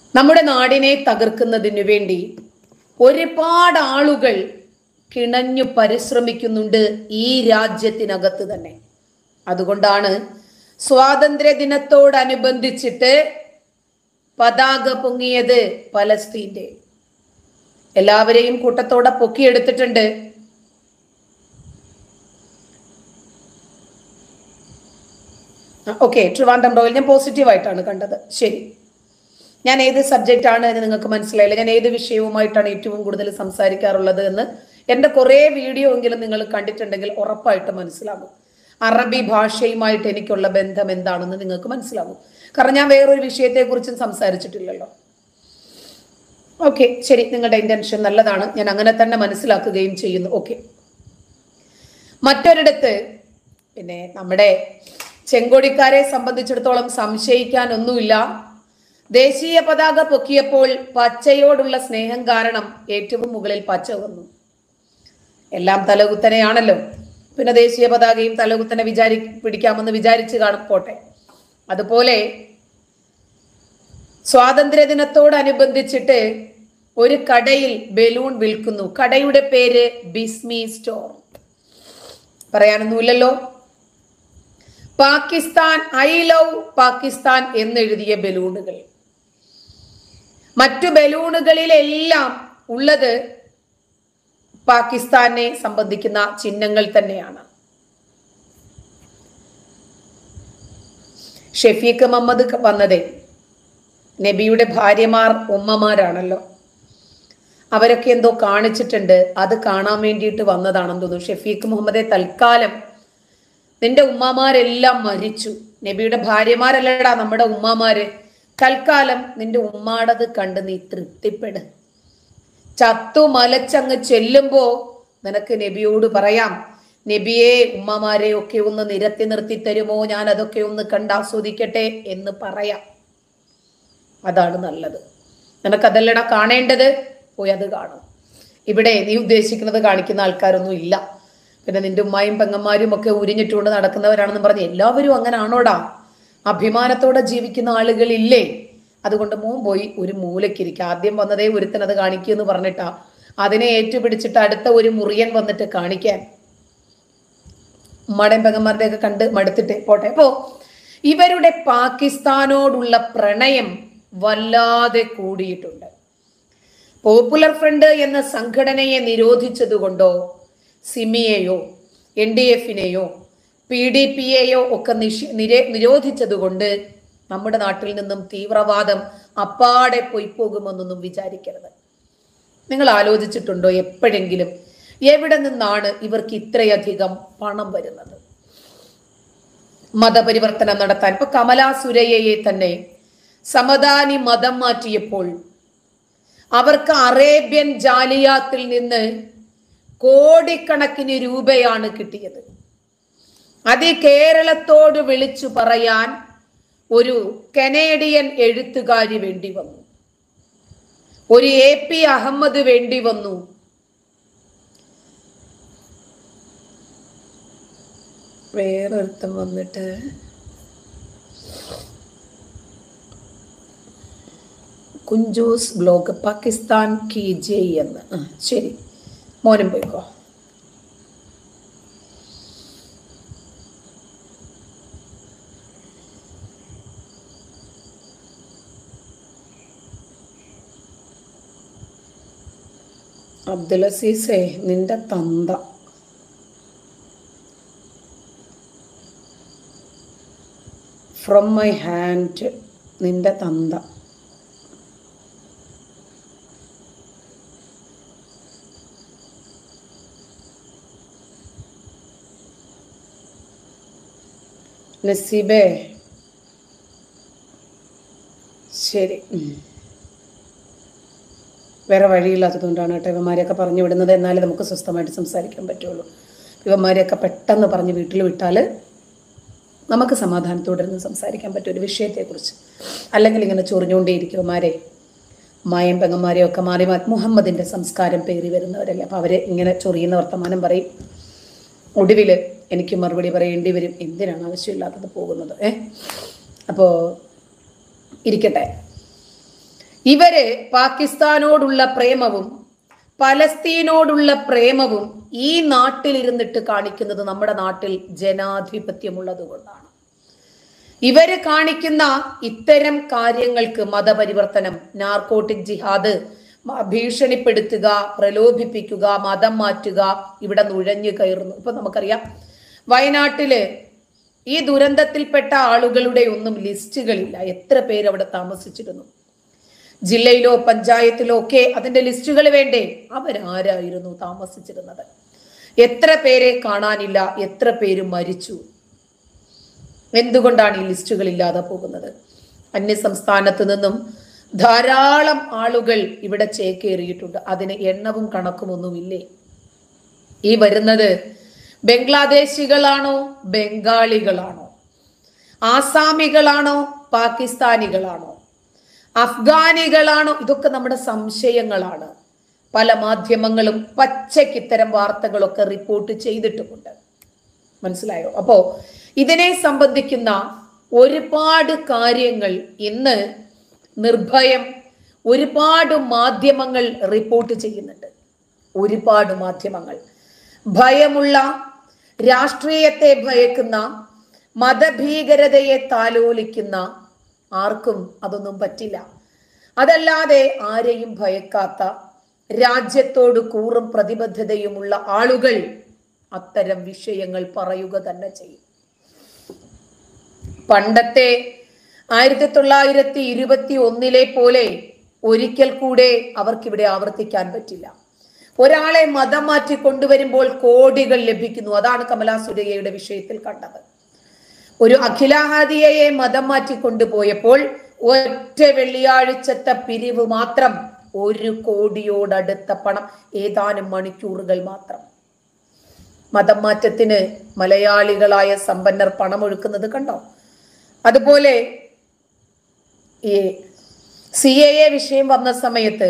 നമ്മുടെ നാടിനെ തകർക്കുന്നതിനു വേണ്ടി ഒരുപാട് ആളുകൾ കിണഞ്ഞു പരിശ്രമിക്കുന്നുണ്ട് ഈ രാജ്യത്തിനകത്ത് തന്നെ. അതുകൊണ്ടാണ് സ്വാതന്ത്ര്യ ദിനത്തോടനുബന്ധിച്ചിട്ട് പതാക പൊങ്ങിയത് പലസ്തീന്റെ. എല്ലാവരെയും കൂട്ടത്തോടെ പൊക്കിയെടുത്തിട്ടുണ്ട്. ഓക്കെ, ട്രിവാൻഡ്രം റോയിൽ ഞാൻ പോസിറ്റീവായിട്ടാണ് കണ്ടത്. ശരി, ഞാൻ ഏത് സബ്ജക്റ്റ് ആണ് എന്ന് നിങ്ങൾക്ക് മനസ്സിലായില്ല. ഞാൻ ഏത് വിഷയവുമായിട്ടാണ് ഏറ്റവും കൂടുതൽ സംസാരിക്കാറുള്ളത് എന്ന് എൻ്റെ കുറേ വീഡിയോ എങ്കിലും നിങ്ങൾ കണ്ടിട്ടുണ്ടെങ്കിൽ ഉറപ്പായിട്ട് മനസ്സിലാകും. അറബി ഭാഷയുമായിട്ട് എനിക്കുള്ള ബന്ധം എന്താണെന്ന് നിങ്ങൾക്ക് മനസ്സിലാകും. കാരണം ഞാൻ വേറൊരു വിഷയത്തെക്കുറിച്ചും സംസാരിച്ചിട്ടില്ലല്ലോ. ഓക്കെ, ശരി, നിങ്ങളുടെ ഇന്റൻഷൻ നല്ലതാണ്, ഞാൻ അങ്ങനെ തന്നെ മനസ്സിലാക്കുകയും ചെയ്യുന്നു. ഓക്കെ, മറ്റൊരിടത്ത് പിന്നെ നമ്മുടെ ചെങ്കൊടിക്കാരെ സംബന്ധിച്ചിടത്തോളം സംശയിക്കാനൊന്നുമില്ല. ദേശീയ പതാക പൊക്കിയപ്പോൾ പച്ചയോടുള്ള സ്നേഹം കാരണം ഏറ്റവും മുകളിൽ പച്ച വന്നു. എല്ലാം തലകുത്തനെയാണല്ലോ, പിന്നെ ദേശീയ പതാകയും തലകുത്തനെ പിടിക്കാമെന്ന് വിചാരിച്ച് പോട്ടെ. അതുപോലെ സ്വാതന്ത്ര്യ ദിനത്തോടനുബന്ധിച്ചിട്ട് ഒരു കടയിൽ ബലൂൺ വിൽക്കുന്നു. കടയുടെ പേര് ബിസ്മി സ്റ്റോർ. പറയാനൊന്നുമില്ലല്ലോ. പാകിസ്ഥാൻ, ഐ ലവ് പാകിസ്ഥാൻ എന്നെഴുതിയ ബലൂണുകൾ. മറ്റു ബലൂണുകളിലെല്ലാം ഉള്ളത് പാകിസ്ഥാനെ സംബന്ധിക്കുന്ന ചിഹ്നങ്ങൾ തന്നെയാണ്. ഷെഫീഖ് മുഹമ്മദ് വന്നത് നബിയുടെ ഭാര്യമാർ ഉമ്മമാരാണല്ലോ. അവരൊക്കെ എന്തോ കാണിച്ചിട്ടുണ്ട്, അത് കാണാൻ വേണ്ടിയിട്ട് വന്നതാണെന്ന് തോന്നുന്നു. ഷെഫീഖ് മുഹമ്മദെ, തൽക്കാലം നിന്റെ ഉമ്മമാരെല്ലാം മരിച്ചു. നബിയുടെ ഭാര്യമാരല്ലടാ നമ്മുടെ ഉമ്മമാര്. തൽക്കാലം നിന്റെ ഉമ്മാടത് കണ്ട് നീ തൃപ്തിപ്പെട്. ചത്തു മലച്ചങ്ങ് ചെല്ലുമ്പോ നിനക്ക് നബിയോട് പറയാം, നബിയെ ഉമ്മമാരെ ഒക്കെ ഒന്ന് നിരത്തി നിർത്തി തരുമോ, ഞാൻ അതൊക്കെ ഒന്ന് കണ്ടാസ്വദിക്കട്ടെ എന്ന് പറയാം. അതാണ് നല്ലത്. നിനക്കതല്ലടാ കാണേണ്ടത്, പോയി അത് കാണും. ഇവിടെ നീ ഉദ്ദേശിക്കുന്നത് കാണിക്കുന്ന ആൾക്കാരൊന്നും ഇല്ല. പിന്നെ നിന്റെ ഉമ്മായും പെങ്ങന്മാരും ഒക്കെ ഉരിഞ്ഞിട്ടുകൊണ്ട് നടക്കുന്നവരാണെന്ന് പറഞ്ഞ് എല്ലാവരും അങ്ങനെ ആണോടാ? അഭിമാനത്തോടെ ജീവിക്കുന്ന ആളുകളില്ലേ? അതുകൊണ്ട് മോൻ പോയി ഒരു മൂലക്കിരിക്കുക. ആദ്യം വന്നതേ ഒരുത്തനത് കാണിക്കുമെന്ന് പറഞ്ഞിട്ടാ അതിനെ ഏറ്റുപിടിച്ചിട്ട് അടുത്ത ഒരു മുറിയൻ വന്നിട്ട് കാണിക്കാൻ. ഉമ്മാടെയും പെങ്ങന്മാരുടെ ഒക്കെ കണ്ട് മടുത്തിട്ട് പോട്ടെ. അപ്പോ ഇവരുടെ പാകിസ്ഥാനോടുള്ള പ്രണയം വല്ലാതെ കൂടിയിട്ടുണ്ട്. പോപ്പുലർ ഫ്രണ്ട് എന്ന സംഘടനയെ നിരോധിച്ചതുകൊണ്ടോ സിമിയെയോ NDF-നെയോ PDP-യെയോ ഒക്കെ നിരോധിച്ചതുകൊണ്ട് നമ്മുടെ നാട്ടിൽ നിന്നും തീവ്രവാദം അപ്പാടെ പൊയ്പോകുമെന്നൊന്നും വിചാരിക്കരുത്. നിങ്ങൾ ആലോചിച്ചിട്ടുണ്ടോ എപ്പോഴെങ്കിലും എവിടെ നിന്നാണ് ഇവർക്ക് ഇത്രയധികം പണം വരുന്നത്? മതപരിവർത്തനം നടത്താൻ ഇപ്പൊ കമലാ സുരയ്യയെ തന്നെ സമദാനി മതം മാറ്റിയപ്പോൾ അവർക്ക് അറേബ്യൻ ജാലിയാത്തിൽ നിന്ന് കോടിക്കണക്കിന് രൂപയാണ് കിട്ടിയത്. അത് കേരളത്തോട് വിളിച്ചു പറയാൻ ഒരു കനേഡിയൻ എഴുത്തുകാരി വേണ്ടി വന്നു, ഒരു AP അഹമ്മദ് വേണ്ടി വന്നു. വേറൊരുത്തം വന്നിട്ട് കുഞ്ചൂസ് ബ്ലോഗ് പാകിസ്ഥാൻ കി ജയ് എന്ന്. ശരി, മോനും പോയിക്കോ. അബ്ദുൽ അസീസേ, നിന്റെ തന്ത. ഫ്രം മൈ ഹാൻഡ്, നിന്റെ തന്ത. നസീബേ, ശരി, വേറെ വഴിയില്ലാത്തതുകൊണ്ടാണ് കേട്ടോ ഇവന്മാരെയൊക്കെ പറഞ്ഞു വിടുന്നത്. എന്നാലേ നമുക്ക് സ്വസ്ഥമായിട്ട് സംസാരിക്കാൻ പറ്റുള്ളൂ. ഇവന്മാരെയൊക്കെ പെട്ടെന്ന് പറഞ്ഞ് വീട്ടിൽ വിട്ടാൽ നമുക്ക് സമാധാനത്തോടെ ഇരുന്ന് സംസാരിക്കാൻ പറ്റും ഒരു വിഷയത്തെക്കുറിച്ച്. അല്ലെങ്കിൽ ഇങ്ങനെ ചൊറിഞ്ഞുകൊണ്ടേയിരിക്കും ഇവന്മാരെ. മായം പെങ്ങന്മാരെയും ഒക്കെ മാറി മുഹമ്മദിൻ്റെ സംസ്കാരം പേറി വരുന്നവരല്ലേ. അപ്പം അവർ ഇങ്ങനെ ചൊറിയുന്ന വർത്തമാനം പറയും. ഒടുവിൽ എനിക്ക് മറുപടി പറയേണ്ടി വരും. എന്തിനാണ് ആവശ്യമില്ലാത്തത് പോകുന്നത്? അപ്പോൾ ഇരിക്കട്ടെ. ഇവര് പാകിസ്ഥാനോടുള്ള പ്രേമവും പലസ്തീനോടുള്ള പ്രേമവും ഈ നാട്ടിലിരുന്നിട്ട് കാണിക്കുന്നത് നമ്മുടെ നാട്ടിൽ ജനാധിപത്യമുള്ളത് കൊണ്ടാണ്. ഇവര് കാണിക്കുന്ന ഇത്തരം കാര്യങ്ങൾക്ക് മതപരിവർത്തനം, നാർക്കോട്ടിക് ജിഹാദ്, ഭീഷണിപ്പെടുത്തുക, പ്രലോഭിപ്പിക്കുക, മതം മാറ്റുക, ഇവിടെ നുഴഞ്ഞു കയറുന്നു. ഇപ്പൊ നമുക്കറിയാം വയനാട്ടില് ഈ ദുരന്തത്തിൽപ്പെട്ട ആളുകളുടെ ഒന്നും ലിസ്റ്റുകളില്ല. എത്ര പേര് അവിടെ താമസിച്ചിരുന്നു, ജില്ലയിലോ പഞ്ചായത്തിലോ ഒക്കെ അതിന്റെ ലിസ്റ്റുകൾ വേണ്ടേ? അവരാരായിരുന്നു താമസിച്ചിരുന്നത്? എത്ര പേരെ കാണാനില്ല? എത്ര പേര് മരിച്ചു? എന്തുകൊണ്ടാണ് ഈ ലിസ്റ്റുകൾ ഇല്ലാതെ പോകുന്നത്? അന്യ സംസ്ഥാനത്ത് നിന്നും ധാരാളം ആളുകൾ ഇവിടെ ചേക്കേറിയിട്ടുണ്ട്. അതിന് എണ്ണവും കണക്കും ഒന്നുമില്ലേ? ഈ വരുന്നത് ബംഗ്ലാദേശികളാണോ, ബംഗാളികളാണോ, ആസാമികളാണോ, പാകിസ്ഥാനികളാണോ, അഫ്ഗാനികളാണോ? ഇതൊക്കെ നമ്മുടെ സംശയങ്ങളാണ്. പല മാധ്യമങ്ങളും പച്ചയ്ക്ക് ഇത്തരം വാർത്തകളൊക്കെ റിപ്പോർട്ട് ചെയ്തിട്ടുമുണ്ട്. മനസ്സിലായോ? അപ്പോ ഇതിനെ സംബന്ധിക്കുന്ന ഒരുപാട് കാര്യങ്ങൾ ഇന്ന് നിർഭയം ഒരുപാട് മാധ്യമങ്ങൾ റിപ്പോർട്ട് ചെയ്യുന്നുണ്ട്. ഒരുപാട് മാധ്യമങ്ങൾ ഭയമുള്ള, രാഷ്ട്രീയത്തെ ഭയക്കുന്ന, മതഭീകരതയെ താലോലിക്കുന്ന ആർക്കും അതൊന്നും പറ്റില്ല. അതല്ലാതെ ആരെയും ഭയക്കാത്ത, രാജ്യത്തോട് കൂറും പ്രതിബദ്ധതയുമുള്ള ആളുകൾ അത്തരം വിഷയങ്ങൾ പറയുക തന്നെ ചെയ്യും. പണ്ടത്തെ 1921 പോലെ ഒരിക്കൽ കൂടെ അവർക്കിവിടെ ആവർത്തിക്കാൻ പറ്റില്ല. ഒരാളെ മതം മാറ്റി കൊണ്ടുവരുമ്പോൾ കോടികൾ ലഭിക്കുന്നു. അതാണ് കമലാ സുരയ്യയുടെ വിഷയത്തിൽ കണ്ടത്. ഒരു അഖിലാഹാദിയെ മതം മാറ്റി കൊണ്ടുപോയപ്പോൾ ഒറ്റ വെള്ളിയാഴ്ചത്തെ പിരിവ് മാത്രം 1 കോടിയോടടുത്ത പണം, ഏതാനും മണിക്കൂറുകൾ മാത്രം. മതം മാറ്റത്തിന് മലയാളികളായ സമ്പന്നർ പണമൊഴുക്കുന്നത് കണ്ടോ? അതുപോലെ ഈ CAA വിഷയം വന്ന സമയത്ത്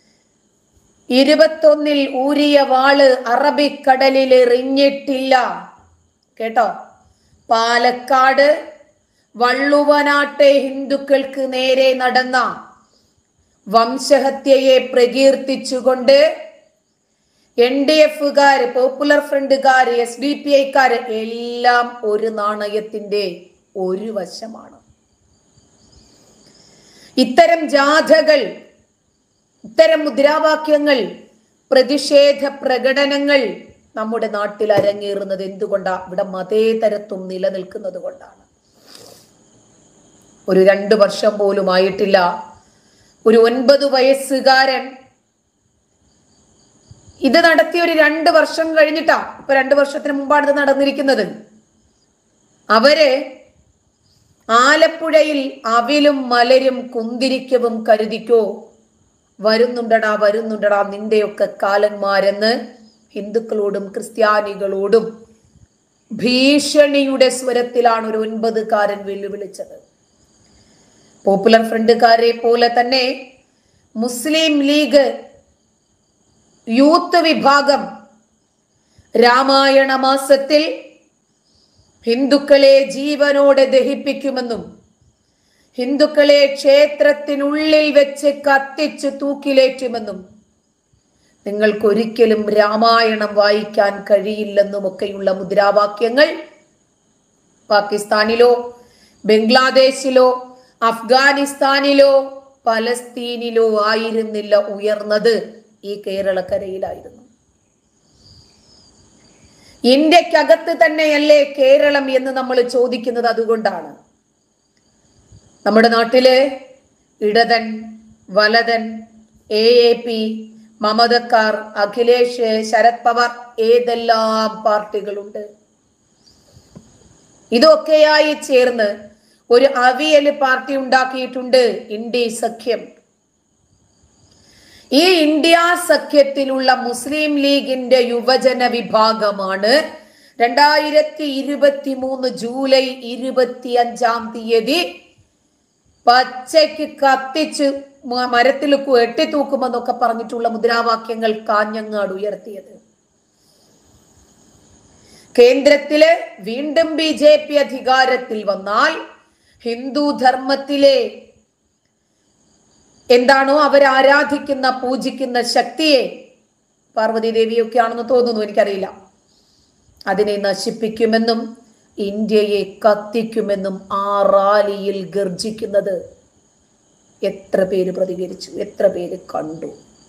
21 ഊരിയ വാള് അറബിക്കടലിൽ എറിഞ്ഞിട്ടില്ല. കേട്ടോ? പാലക്കാട് വള്ളുവനാട്ടെ ഹിന്ദുക്കൾക്ക് നേരെ നടന്ന വംശഹത്യയെ പ്രകീർത്തിച്ചുകൊണ്ട് NDF-കാര്, പോപ്പുലർ ഫ്രണ്ടുകാര്, SDPI-കാര് എല്ലാം ഒരു നാണയത്തിന്റെ ഒരു വശമാണ്. ഇത്തരം ജാഥകൾ, ഇത്തരം മുദ്രാവാക്യങ്ങൾ, പ്രതിഷേധ പ്രകടനങ്ങൾ നമ്മുടെ നാട്ടിൽ അരങ്ങേറുന്നത് എന്തുകൊണ്ടാ? ഇവിടെ മതേതരത്വം നിലനിൽക്കുന്നത് കൊണ്ടാണ്. ഒരു 2 വർഷം പോലും ആയിട്ടില്ല, ഒരു 9 വയസ്സുകാരൻ ഇത് നടത്തി. ഒരു 2 വർഷം കഴിഞ്ഞിട്ടാ, ഇപ്പൊ 2 വർഷത്തിന് മുമ്പാണ് ഇത് നടന്നിരിക്കുന്നത്. അവര് ആലപ്പുഴയിൽ അവിലും മലരും കുന്തിരിക്കവും കരുതിക്കോ, വരുന്നുണ്ടടാ വരുന്നുണ്ടടാ നിന്റെയൊക്കെ കാലന്മാരെന്ന് ഹിന്ദുക്കളോടും ക്രിസ്ത്യാനികളോടും ഭീഷണിയുടെ സ്വരത്തിലാണ് ഒരു 9കാരൻ വെല്ലുവിളിച്ചത്. പോപ്പുലർ ഫ്രണ്ടുകാരെ പോലെ തന്നെ മുസ്ലിം ലീഗ് യൂത്ത് വിഭാഗം രാമായണ മാസത്തിൽ ഹിന്ദുക്കളെ ജീവനോടെ ദഹിപ്പിക്കുമെന്നും ഹിന്ദുക്കളെ ക്ഷേത്രത്തിനുള്ളിൽ വെച്ച് കത്തിച്ച് തൂക്കിലേറ്റുമെന്നും നിങ്ങൾക്കൊരിക്കലും രാമായണം വായിക്കാൻ കഴിയില്ലെന്നുമൊക്കെയുള്ള മുദ്രാവാക്യങ്ങൾ പാകിസ്ഥാനിലോ ബംഗ്ലാദേശിലോ അഫ്ഗാനിസ്ഥാനിലോ പലസ്തീനിലോ ആയിരുന്നില്ല ഉയർന്നത്, ഈ കേരളക്കരയിലായിരുന്നു. ഇന്ത്യക്കകത്ത് തന്നെയല്ലേ കേരളം എന്ന് നമ്മൾ ചോദിക്കുന്നത് അതുകൊണ്ടാണ്. നമ്മുടെ നാട്ടില് ഇടതൻ, വലതൻ, AAP, മമതക്കാർ, അഖിലേഷ്, ശരത് പവാർ, ഏതെല്ലാം പാർട്ടികളുണ്ട്. ഇതൊക്കെയായി ചേർന്ന് ഒരു അവിയൽ പാർട്ടി ഉണ്ടാക്കിയിട്ടുണ്ട്, ഇന്ത്യ സഖ്യം. ഈ ഇന്ത്യ സഖ്യത്തിലുള്ള മുസ്ലിം ലീഗിന്റെ യുവജന വിഭാഗമാണ് 2023 ജൂലൈ 25 പച്ചയ്ക്ക് കത്തിച്ച് മരത്തിൽ എട്ടിത്തൂക്കുമെന്നൊക്കെ പറഞ്ഞിട്ടുള്ള മുദ്രാവാക്യങ്ങൾ കാഞ്ഞങ്ങാട് ഉയർത്തിയത്. കേന്ദ്രത്തില് വീണ്ടും BJP അധികാരത്തിൽ വന്നാൽ ഹിന്ദു ധർമ്മത്തിലെ എന്താണോ അവർ ആരാധിക്കുന്ന പൂജിക്കുന്ന ശക്തിയെ, പാർവതി ദേവിയൊക്കെയാണെന്ന് തോന്നുന്നു, എനിക്കറിയില്ല, അതിനെ നശിപ്പിക്കുമെന്നും ഇന്ത്യയെ കത്തിക്കുമെന്നും ആ റാലിയിൽ ഗർജിക്കുന്നത് എത്ര പേര് പ്രതികരിച്ചു, എത്ര പേര് കണ്ടു?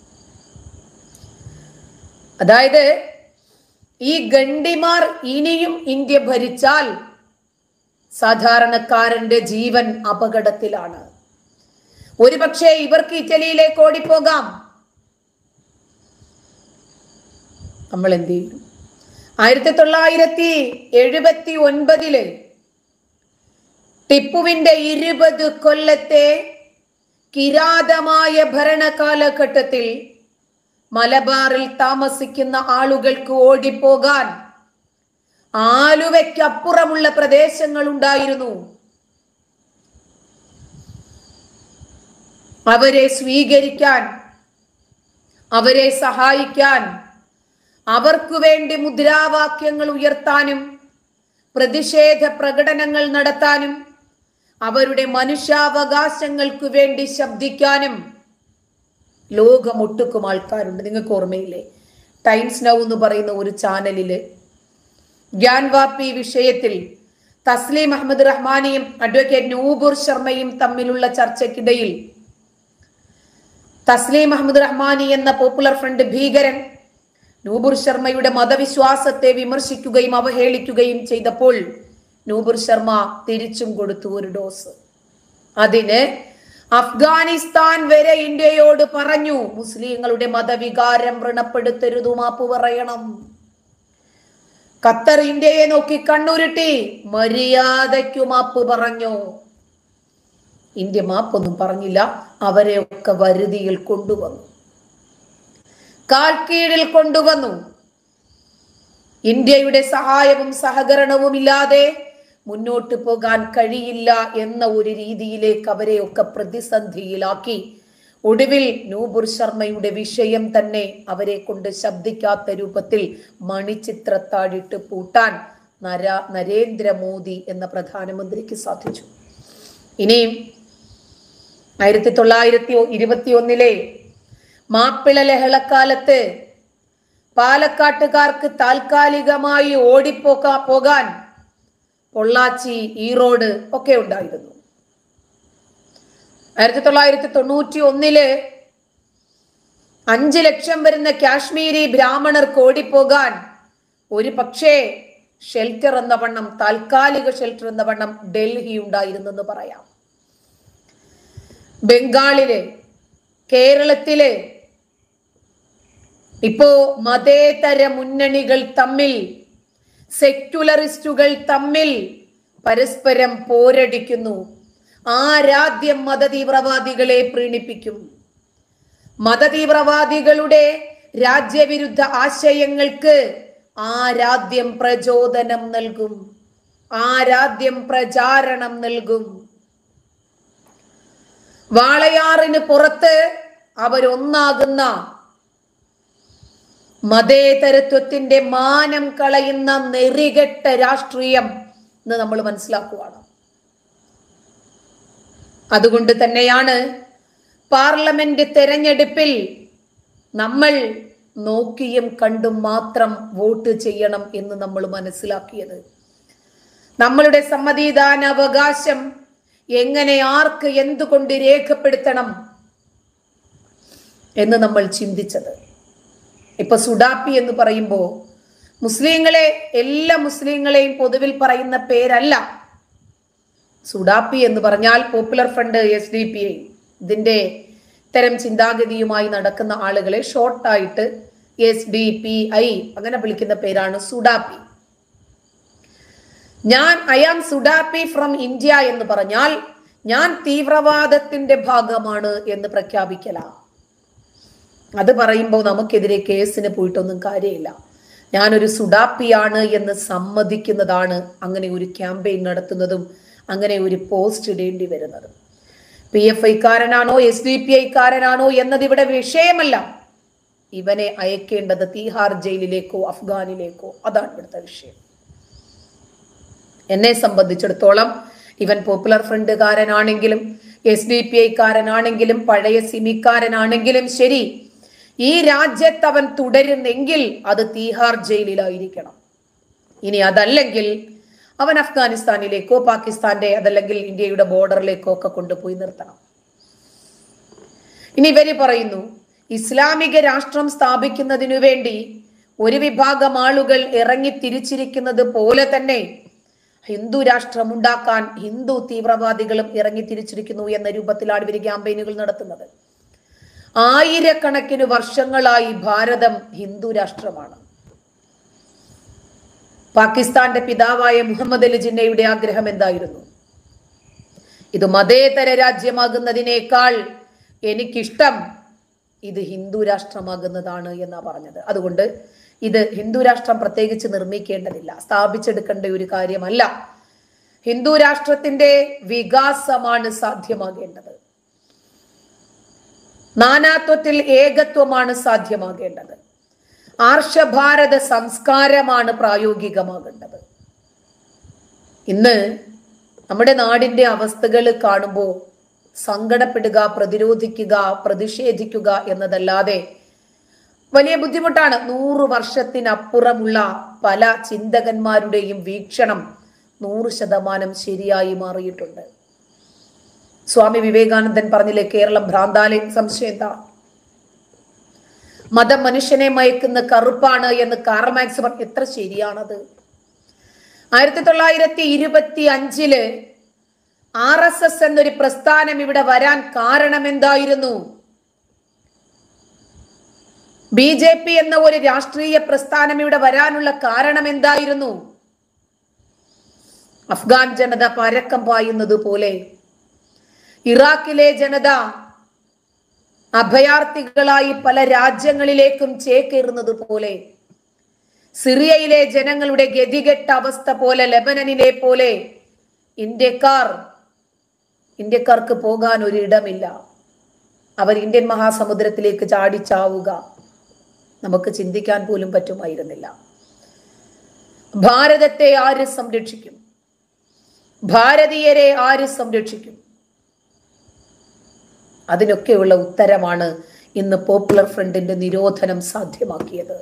അതായത് ഈ ഗണ്ഡിമാർ ഇനിയും ഇന്ത്യ ഭരിച്ചാൽ സാധാരണക്കാരന്റെ ജീവൻ അപകടത്തിലാണ്. ഒരുപക്ഷെ ഇവർക്ക് ഇറ്റലിയിലേക്ക് ഓടിപ്പോകാം. നമ്മൾ എന്ത് ചെയ്യും? 1979 ടിപ്പുവിന്റെ 20 കൊല്ലത്തെ കിരാതമായ ഭരണകാലഘട്ടത്തിൽ മലബാറിൽ താമസിക്കുന്ന ആളുകൾക്ക് ഓടിപ്പോകാൻ ആലുവയ്ക്കപ്പുറമുള്ള പ്രദേശങ്ങൾ ഉണ്ടായിരുന്നു. അവരെ സ്വീകരിക്കാൻ, അവരെ സഹായിക്കാൻ, അവർക്ക് വേണ്ടി മുദ്രാവാക്യങ്ങൾ ഉയർത്താനും പ്രതിഷേധ പ്രകടനങ്ങൾ നടത്താനും അവരുടെ മനുഷ്യാവകാശങ്ങൾക്ക് വേണ്ടി ശബ്ദിക്കാനും ലോകമൊട്ടുക്കും ആൾക്കാരുണ്ട്. നിങ്ങൾക്ക് ഓർമ്മയില്ലേ, ടൈംസ് നൗ എന്ന് പറയുന്ന ഒരു ചാനലില് ഗ്യാൻവാപ്പി വിഷയത്തിൽ തസ്ലീം അഹമ്മദ് റഹ്മാനിയും അഡ്വക്കേറ്റ് നൂപുർ ശർമ്മയും തമ്മിലുള്ള ചർച്ചയ്ക്കിടയിൽ തസ്ലീം അഹമ്മദ് റഹ്മാനി എന്ന പോപ്പുലർ ഫ്രണ്ട് ഭീകരൻ നൂപുർ ശർമ്മയുടെ മതവിശ്വാസത്തെ വിമർശിക്കുകയും അവഹേളിക്കുകയും ചെയ്തപ്പോൾ നൂപുർ ശർമ്മ തിരിച്ചും കൊടുത്തു ഒരു ഡോസ്. അതിന് അഫ്ഗാനിസ്ഥാൻ വരെ ഇന്ത്യയോട് പറഞ്ഞു, മുസ്ലിങ്ങളുടെ മതവികാരം വ്രണപ്പെടുത്തരുതു, മാപ്പ് പറയണം. ഖത്തർ ഇന്ത്യയെ നോക്കി കണ്ണുരുട്ടി, മര്യാദയ്ക്കു മാപ്പ് പറഞ്ഞു. ഇന്ത്യ മാപ്പൊന്നും പറഞ്ഞില്ല, അവരെയൊക്കെ വരുതിയിൽ കൊണ്ടുവന്നു, കാൽക്കീഴിൽ കൊണ്ടുവന്നു. ഇന്ത്യയുടെ സഹായവും സഹകരണവും ഇല്ലാതെ മുന്നോട്ട് പോകാൻ കഴിയില്ല എന്ന ഒരു രീതിയിലേക്ക് അവരെയൊക്കെ പ്രതിസന്ധിയിലാക്കി. ഒടുവിൽ നൂപുർ ശർമ്മയുടെ വിഷയം തന്നെ അവരെ കൊണ്ട് ശബ്ദിക്കാത്ത രൂപത്തിൽ മണിച്ചിത്രത്താഴിട്ട് പൂട്ടാൻ നരേന്ദ്രമോദി എന്ന പ്രധാനമന്ത്രിക്ക് സാധിച്ചു. ഇനിയും 1921 മാപ്പിള ലഹളക്കാലത്ത് പാലക്കാട്ടുകാർക്ക് താൽക്കാലികമായി പോകാൻ പൊള്ളാച്ചി, ഈറോഡ് ഒക്കെ ഉണ്ടായിരുന്നു. 1991 5 ലക്ഷം വരുന്ന കാശ്മീരി ബ്രാഹ്മണർക്ക് ഓടിപ്പോകാൻ ഒരു പക്ഷേ ഷെൽട്ടർ എന്ന വണ്ണം, താൽക്കാലിക ഷെൽട്ടർ എന്ന വണ്ണം ഡൽഹി ഉണ്ടായിരുന്നെന്ന് പറയാം. ബംഗാളില്, കേരളത്തില് ഇപ്പോ മതേതര മുന്നണികൾ തമ്മിൽ, സെക്യുലറിസ്റ്റുകൾ തമ്മിൽ പരസ്പരം പോരടിക്കുന്നു. ആരാദ്യം മതതീവ്രവാദികളെ പ്രീണിപ്പിക്കും, മതതീവ്രവാദികളുടെ രാജ്യവിരുദ്ധ ആശയങ്ങൾക്ക് ആരാദ്യം പ്രചോദനം നൽകും, ആരാദ്യം പ്രചാരണം നൽകും. വാളയാറിന് പുറത്ത് അവരൊന്നാകുന്ന മതേതരത്വത്തിന്റെ മാനം കളയുന്ന നെറികെട്ട രാഷ്ട്രീയം എന്ന് നമ്മൾ മനസ്സിലാക്കുകയാണ്. അതുകൊണ്ട് തന്നെയാണ് പാർലമെന്റ് തെരഞ്ഞെടുപ്പിൽ നമ്മൾ നോക്കിയും കണ്ടും മാത്രം വോട്ട് ചെയ്യണം എന്ന് നമ്മൾ മനസ്സിലാക്കിയത്. നമ്മളുടെ സമ്മതിദാനാവകാശം എങ്ങനെ, ആർക്ക്, എന്തുകൊണ്ട് രേഖപ്പെടുത്തണം എന്ന് നമ്മൾ ചിന്തിച്ചത്. ഇപ്പൊ സുഡാപ്പി എന്ന് പറയുമ്പോൾ മുസ്ലിങ്ങളെ, എല്ലാ മുസ്ലിങ്ങളെയും പൊതുവിൽ പറയുന്ന പേരല്ല. സുഡാപ്പി എന്ന് പറഞ്ഞാൽ പോപ്പുലർ ഫ്രണ്ട്, SDP, ഇതിന്റെ ഇത്തരം ചിന്താഗതിയുമായി നടക്കുന്ന ആളുകളെ ഷോർട്ടായിട്ട് SDPI അങ്ങനെ വിളിക്കുന്ന പേരാണ് Sudappi. I am Sudappi from India എന്ന് പറഞ്ഞാൽ ഞാൻ തീവ്രവാദത്തിന്റെ ഭാഗമാണ് എന്ന് പ്രഖ്യാപിക്കല. അത് പറയുമ്പോൾ നമുക്കെതിരെ കേസിന് പോയിട്ടൊന്നും കാര്യമില്ല. ഞാനൊരു സുഡാപ്പിയാണ് എന്ന് സമ്മതിക്കുന്നതാണ് അങ്ങനെ ഒരു ക്യാമ്പയിൻ നടത്തുന്നതും അങ്ങനെ ഒരു പോസ്റ്റ് ഇടേണ്ടി വരുന്നതും. PFI-കാരനാണോ SDPI-കാരനാണോ എന്നത് ഇവിടെ വിഷയമല്ല. ഇവനെ അയക്കേണ്ടത് തീഹാർ ജയിലിലേക്കോ അഫ്ഗാനിലേക്കോ, അതാണ് ഇവിടുത്തെ വിഷയം. എന്നെ സംബന്ധിച്ചിടത്തോളം ഇവൻ പോപ്പുലർ ഫ്രണ്ടുകാരനാണെങ്കിലും SDPI-കാരനാണെങ്കിലും പഴയ സിമിക്കാരനാണെങ്കിലും ശരി, ഈ രാജ്യത്ത് അവൻ തുടരുന്നെങ്കിൽ അത് തീഹാർ ജയിലിലായിരിക്കണം. ഇനി അതല്ലെങ്കിൽ അവൻ അഫ്ഗാനിസ്ഥാനിലേക്കോ പാകിസ്ഥാന്റെ അതല്ലെങ്കിൽ ഇന്ത്യയുടെ ബോർഡറിലേക്കോ ഒക്കെ കൊണ്ടുപോയി നിർത്തണം. ഇനി ഇവര് പറയുന്നു, ഇസ്ലാമിക രാഷ്ട്രം സ്ഥാപിക്കുന്നതിനു വേണ്ടി ഒരു വിഭാഗം ആളുകൾ ഇറങ്ങി തിരിച്ചിരിക്കുന്നത് പോലെ തന്നെ ഹിന്ദു രാഷ്ട്രം ഉണ്ടാക്കാൻ ഹിന്ദു തീവ്രവാദികളും ഇറങ്ങി തിരിച്ചിരിക്കുന്നു എന്ന രൂപത്തിലാണ് ഇവർ ക്യാമ്പയിനുകൾ നടത്തുന്നത്. ആയിരക്കണക്കിന് വർഷങ്ങളായി ഭാരതം ഹിന്ദു രാഷ്ട്രമാണ്. പാകിസ്ഥാന്റെ പിതാവായ മുഹമ്മദ് അലി ജിന്നയുടെ ആഗ്രഹം എന്തായിരുന്നു? ഇത് മതേതര രാജ്യമാകുന്നതിനേക്കാൾ എനിക്കിഷ്ടം ഇത് ഹിന്ദു രാഷ്ട്രമാകുന്നതാണ് എന്നാ പറഞ്ഞത്. അതുകൊണ്ട് ഇത് ഹിന്ദു രാഷ്ട്രം പ്രത്യേകിച്ച് നിർമ്മിക്കേണ്ടതില്ല, സ്ഥാപിച്ചെടുക്കേണ്ട ഒരു കാര്യമല്ല. ഹിന്ദു രാഷ്ട്രത്തിന്റെ വികാസമാണ് സാധ്യമാകേണ്ടത്. നാനാത്വത്തിൽ ഏകത്വമാണ് സാധ്യമാകേണ്ടത്. ആർഷഭാരത സംസ്കാരമാണ് പ്രായോഗികമാകേണ്ടത്. ഇന്ന് നമ്മുടെ നാടിന്റെ അവസ്ഥകൾ കാണുമ്പോൾ സങ്കടപ്പെടുക, പ്രതിരോധിക്കുക, പ്രതിഷേധിക്കുക എന്നതല്ലാതെ വലിയ ബുദ്ധിമുട്ടാണ്. 100 വർഷത്തിനപ്പുറമുള്ള പല ചിന്തകന്മാരുടെയും വീക്ഷണം 100% ശരിയായി മാറിയിട്ടുണ്ട്. സ്വാമി വിവേകാനന്ദൻ പറഞ്ഞില്ലേ, കേരളം ഭ്രാന്താലയം. സംശയം എന്താ? മതം മനുഷ്യനെ മയക്കുന്ന കറുപ്പാണ് എന്ന് കാർൽ മാർക്സ് പറഞ്ഞു. എത്ര ശരിയാണത്? 1925 RSS എന്നൊരു പ്രസ്ഥാനം ഇവിടെ വരാൻ കാരണം എന്തായിരുന്നു? BJP എന്ന ഒരു രാഷ്ട്രീയ പ്രസ്ഥാനം ഇവിടെ വരാനുള്ള കാരണം എന്തായിരുന്നു? അഫ്ഗാൻ ജനത പരക്കം പായുന്നത് പോലെ, ഇറാഖിലെ ജനത അഭയാർത്ഥികളായി പല രാജ്യങ്ങളിലേക്കും ചേക്കേറുന്നത് പോലെ, സിറിയയിലെ ജനങ്ങളുടെ ഗതികെട്ട അവസ്ഥ പോലെ, ലെബനനിലെ പോലെ ഇന്ത്യക്കാർക്ക് പോകാൻ ഒരിടമില്ല. അവർ ഇന്ത്യൻ മഹാസമുദ്രത്തിലേക്ക് ചാടിച്ചാവുക നമുക്ക് ചിന്തിക്കാൻ പോലും പറ്റുമായിരുന്നില്ല. ഭാരതത്തെ ആര് സംരക്ഷിക്കും? ഭാരതീയരെ ആര് സംരക്ഷിക്കും? അതിനൊക്കെയുള്ള ഉത്തരമാണ് ഇന്ന് പോപ്പുലർ ഫ്രണ്ടിന്റെ നിരോധനം സാധ്യമാക്കിയത്.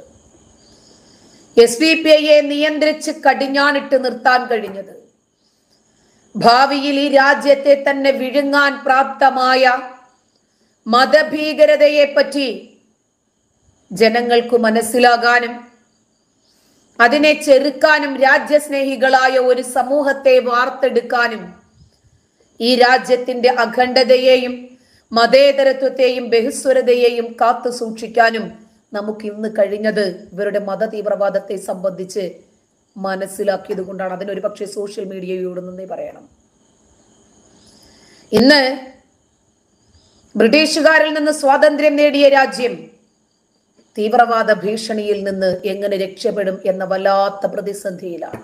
SDPI-യെ നിയന്ത്രിച്ച് കടിഞ്ഞാണിട്ട് നിർത്താൻ കഴിഞ്ഞത്. ഭാവിയിൽ ഈ രാജ്യത്തെ തന്നെ വിഴുങ്ങാൻ പ്രാപ്തമായ മതഭീകരതയെ പറ്റി ജനങ്ങൾക്ക് മനസ്സിലാകാനും അതിനെ ചെറുക്കാനും രാജ്യസ്നേഹികളായ ഒരു സമൂഹത്തെ വാർത്തെടുക്കാനും ഈ രാജ്യത്തിന്റെ അഖണ്ഡതയെയും മതേതരത്വത്തെയും ബഹുസ്വരതയെയും കാത്തു സൂക്ഷിക്കാനും നമുക്ക് ഇന്ന് കഴിഞ്ഞത് ഇവരുടെ മത തീവ്രവാദത്തെ സംബന്ധിച്ച് മനസ്സിലാക്കിയത് കൊണ്ടാണ്. അതിനൊരു പക്ഷേ സോഷ്യൽ മീഡിയയോട് നന്ദി പറയണം. ഇന്ന് ബ്രിട്ടീഷുകാരിൽ നിന്ന് സ്വാതന്ത്ര്യം നേടിയ രാജ്യം തീവ്രവാദ ഭീഷണിയിൽ നിന്ന് എങ്ങനെ രക്ഷപ്പെടും എന്ന വല്ലാത്ത പ്രതിസന്ധിയിലാണ്.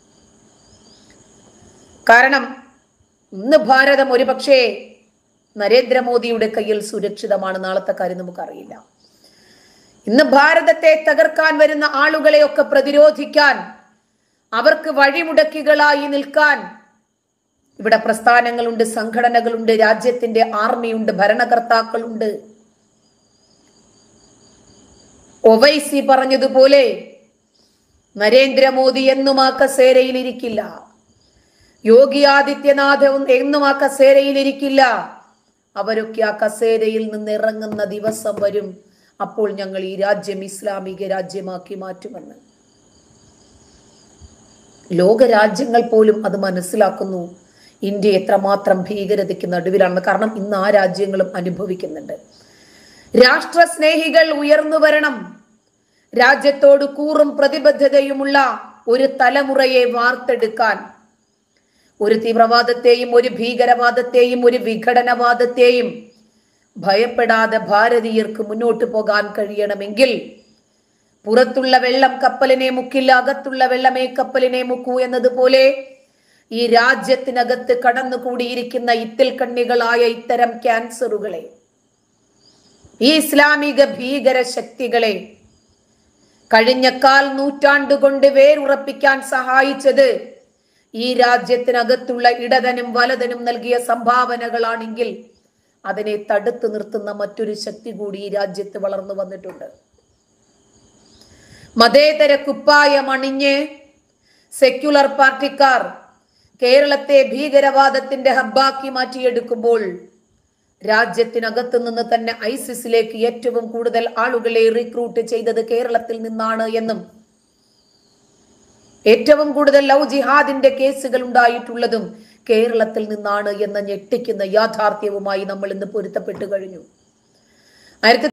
കാരണം ഇന്ന് ഭാരതം ഒരുപക്ഷേ നരേന്ദ്രമോദിയുടെ കയ്യിൽ സുരക്ഷിതമാണ്. നാളത്തെ കാര്യം നമുക്കറിയില്ല. ഇന്ന് ഭാരതത്തെ തകർക്കാൻ വരുന്ന ആളുകളെയൊക്കെ പ്രതിരോധിക്കാൻ, അവർക്ക് വഴിമുടക്കികളായി നിൽക്കാൻ ഇവിടെ പ്രസ്ഥാനങ്ങളുണ്ട്, സംഘടനകളുണ്ട്, രാജ്യത്തിന്റെ ആർമിയുണ്ട്, ഭരണകർത്താക്കളുണ്ട്. ഒവൈസി പറഞ്ഞതുപോലെ നരേന്ദ്രമോദി എന്നും ആ കസേരയിൽ ഇരിക്കില്ല, യോഗി ആദിത്യനാഥ് എന്നും ആ കസേരയിൽ ഇരിക്കില്ല. അവരൊക്കെ ആ കസേരയിൽ നിന്ന് ഇറങ്ങുന്ന ദിവസം വരും. അപ്പോൾ ഞങ്ങൾ ഈ രാജ്യം ഇസ്ലാമിക രാജ്യമാക്കി മാറ്റുമെന്ന്. ലോകരാജ്യങ്ങൾ പോലും അത് മനസ്സിലാക്കുന്നു, ഇന്ത്യ എത്രമാത്രം ഭീകരതയ്ക്ക് നടുവിലാണെന്ന്. കാരണം ഇന്ന് ആ രാജ്യങ്ങളും അനുഭവിക്കുന്നുണ്ട്. രാഷ്ട്രസ്നേഹികൾ ഉയർന്നു വരണം. രാജ്യത്തോട് കൂറും പ്രതിബദ്ധതയുമുള്ള ഒരു തലമുറയെ വാർത്തെടുക്കാൻ, ഒരു തീവ്രവാദത്തെയും ഒരു ഭീകരവാദത്തെയും ഒരു വിഘടനവാദത്തെയും ഭയപ്പെടാതെ ഭാരതീയർക്ക് മുന്നോട്ട് പോകാൻ കഴിയണമെങ്കിൽ പുറത്തുള്ള വെള്ളം കപ്പലിനെ മുക്കില്ല, അകത്തുള്ള വെള്ളമേ കപ്പലിനെ മുക്കൂ എന്നതുപോലെ ഈ രാജ്യത്തിനകത്ത് കടന്നുകൂടിയിരിക്കുന്ന ഇത്തിൽ കണ്ണികളായ ഇത്തരം ക്യാൻസറുകളെ, ഈ ഇസ്ലാമിക ഭീകര ശക്തികളെ കഴിഞ്ഞ 4 നൂറ്റാണ്ടുകൊണ്ട് വേരുറപ്പിക്കാൻ സഹായിച്ചത് ഈ രാജ്യത്തിനകത്തുള്ള ഇടതനും വലതനും നൽകിയ സംഭാവനകളാണെങ്കിൽ അതിനെ തടുത്തു നിർത്തുന്ന മറ്റൊരു ശക്തി കൂടി ഈ രാജ്യത്ത് വളർന്നു വന്നിട്ടുണ്ട്. മതേതര കുപ്പായം അണിഞ്ഞ് സെക്യുലർ പാർട്ടിക്കാർ കേരളത്തെ ഭീകരവാദത്തിന്റെ ഹബ്ബാക്കി മാറ്റിയെടുക്കുമ്പോൾ രാജ്യത്തിനകത്തു നിന്ന് തന്നെ ഐസിസിലേക്ക് ഏറ്റവും കൂടുതൽ ആളുകളെ റിക്രൂട്ട് ചെയ്തത് കേരളത്തിൽ നിന്നാണ് എന്നും ഏറ്റവും കൂടുതൽ ലവ് ജിഹാദിന്റെ കേസുകൾ ഉണ്ടായിട്ടുള്ളതും കേരളത്തിൽ നിന്നാണ് എന്ന ഞെട്ടിക്കുന്ന യാഥാർത്ഥ്യവുമായി നമ്മൾ ഇന്ന് പൊരുത്തപ്പെട്ടു കഴിഞ്ഞു.